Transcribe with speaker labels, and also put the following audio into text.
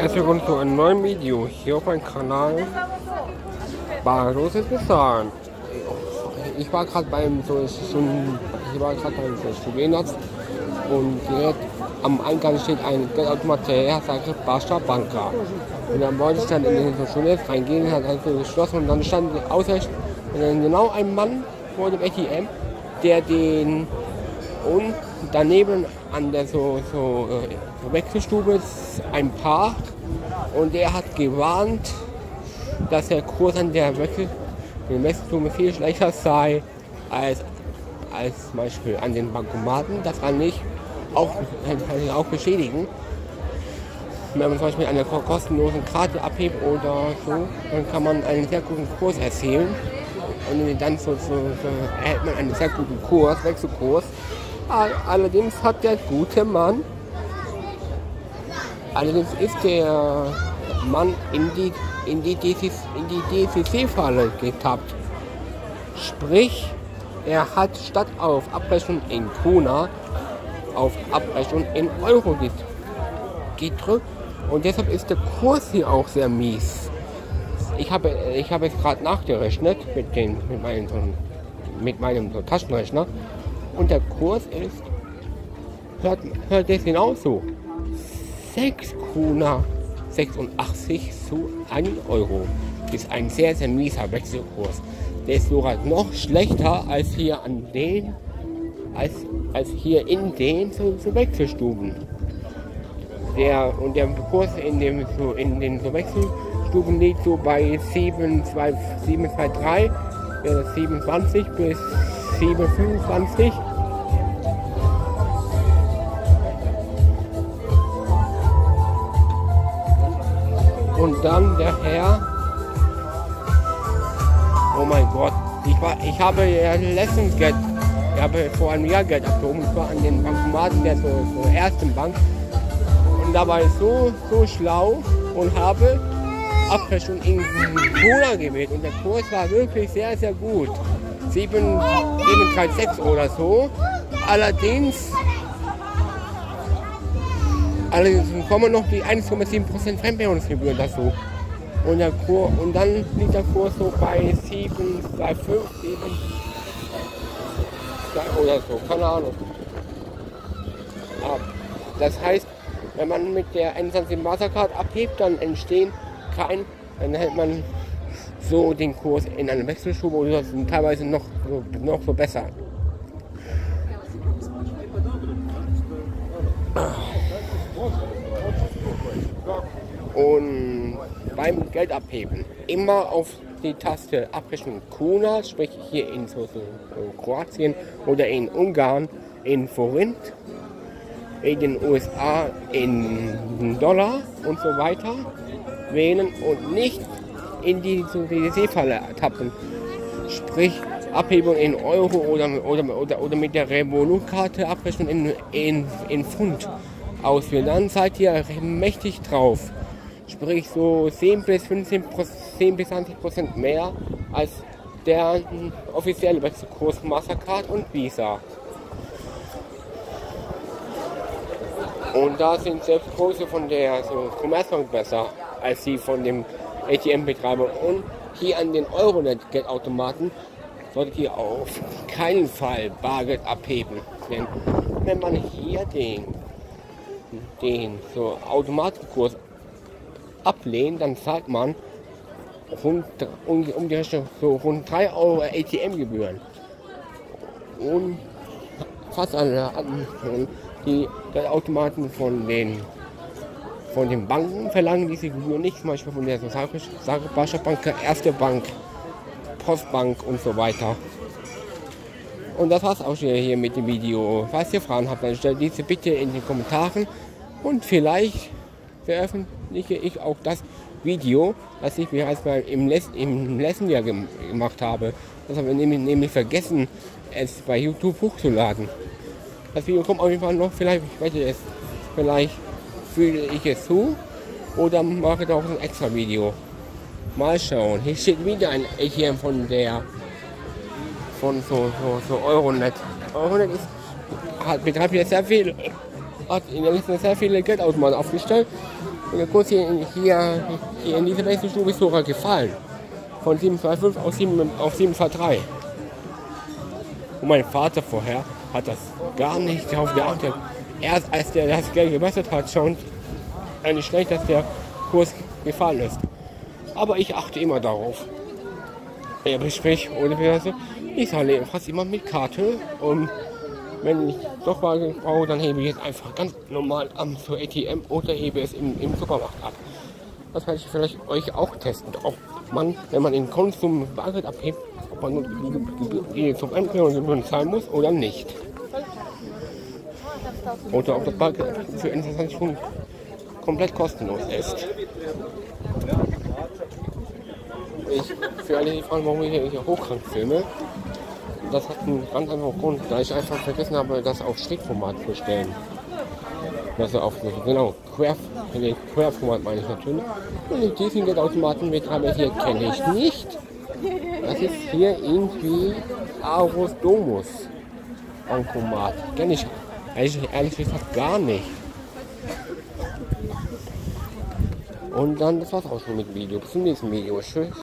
Speaker 1: Herzlich willkommen zu einem neuen Video hier auf meinem Kanal Barloses Bezahlen. Ich war gerade beim Studienarzt und direkt am Eingang steht ein Geldautomat, der sagt Barca Banca. Und dann wollte ich dann in den Schule reingehen, hat also geschlossen und dann stand genau ein Mann vor dem ATM, der den und daneben an der Wechselstube ein Paar und der hat gewarnt, dass der Kurs an der Wechselstube viel schlechter sei als zum Beispiel an den Bankomaten. Das kann ich auch beschädigen. Wenn man zum Beispiel eine kostenlose Karte abhebt oder so, dann kann man einen sehr guten Kurs erzielen und dann erhält man einen sehr guten Wechselkurs. Allerdings hat der gute Mann, ist der Mann in die DCC-Falle getappt. Sprich, er hat statt auf Abrechnung in Kuna auf Abrechnung in Euro gedrückt und deshalb ist der Kurs hier auch sehr mies. Ich habe jetzt gerade nachgerechnet mit meinem Taschenrechner. Und der Kurs ist, hört es genauso, 6 Kuna 86 zu 1 Euro. Ist ein sehr, sehr mieser Wechselkurs. Der ist sogar noch schlechter als hier als hier in den Wechselstuben. Der Kurs in den Wechselstuben liegt so bei 7,23 27 bis 7,25. Und dann der Herr, oh mein Gott, ich habe ja letztens Geld, ich habe vor einem Jahr Geld abgehoben, und zwar an den Bankomaten der ersten Bank. Und da war ich so schlau und habe Abrechnung in Kuna gewählt und der Kurs war wirklich sehr, sehr gut. 7,36 oder so. Allerdings kommen noch die 1,7% Fremdwährungsgebühren dazu. Und dann liegt der Kurs so bei 7,25, 7 oder so, keine Ahnung. Das heißt, wenn man mit der N20 Mastercard abhebt, dann dann hält man so den Kurs in einer Wechselstube oder teilweise noch so besser. Und beim Geldabheben immer auf die Taste Abrechnung Kuna, sprich hier in Kroatien oder in Ungarn in Forint, in den USA in Dollar und so weiter wählen und nicht in die DCC-Falle tappen. Sprich Abhebung in Euro oder mit der Revolut-Karte Abrechnung in Pfund auswählen. Dann seid ihr mächtig drauf. Sprich so 10 bis 20% mehr als der offizielle Wechselkurs Mastercard und Visa. Und da sind selbst Kurse von der Commerzbank besser als die von dem ATM-Betreiber. Und hier an den Euronet-Geldautomaten solltet ihr auf keinen Fall Bargeld abheben. Denn wenn man hier den Automatenkurs ablehnt, dann zahlt man um die Rechnung rund 3 Euro ATM-Gebühren. Und fast alle die Geldautomaten von den Banken verlangen diese Gebühren nicht, zum Beispiel von der Barca Bank, Erste Bank, Postbank und so weiter. Und das war's auch schon hier mit dem Video. Falls ihr Fragen habt, dann stellt diese bitte in den Kommentaren und vielleicht veröffentliche ich auch das Video, das ich bereits im letzten Jahr gemacht habe. Das habe ich nämlich vergessen, es bei YouTube hochzuladen. Das Video kommt auf jeden Fall noch, vielleicht fühle ich es zu oder mache da auch ein extra Video. Mal schauen. Hier steht wieder ein ATM von Euronet. Euronet betreibt jetzt sehr viele Geldautomaten aufgestellt Und der Kurs hier in dieser Wechselstube ist sogar gefallen. Von 7,25 auf 7,23. Und mein Vater vorher hat das gar nicht darauf geachtet. Erst als der das Geld gewechselt hat, schon eigentlich schlecht, dass der Kurs gefallen ist. Aber ich achte immer darauf. Sprich, ich zahle fast immer mit Karte. Und wenn ich doch mal brauche, dann hebe ich es einfach ganz normal am zur ATM oder hebe es im Supermarkt ab. Das werde ich vielleicht euch auch testen. Ob man, wenn man in Konsum Bargeld abhebt, ob man die zum Endgebühren zahlen muss oder nicht. Oder ob das Bargeld für 21 Stunden komplett kostenlos ist. Für alle, die fragen, warum ich hier hochkrank filme, das hat einen ganz anderen Grund, da ich einfach vergessen habe, das auf Schrägformat zu stellen. Also auf, genau, Querformat meine ich natürlich. Und diesen Geldautomaten-Betreiber hier kenne ich nicht. Das ist hier irgendwie Aros Domus Bankomat. Kenne ich ehrlich gesagt gar nicht. Und dann, das war's auch schon mit dem Video. Bis zum nächsten Video. Tschüss.